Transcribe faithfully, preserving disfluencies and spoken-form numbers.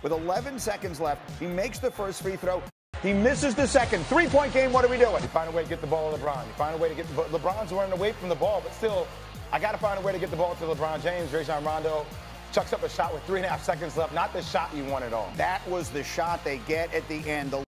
with eleven seconds left. He makes the first free throw. He misses the second. Three-point game, what are we doing? You find a way to get the ball to LeBron. You find a way to get the ball. LeBron's running away from the ball, but still, I got to find a way to get the ball to LeBron James. Rajon Rondo chucks up a shot with three and a half seconds left. Not the shot you want at all. That was the shot they get at the end. The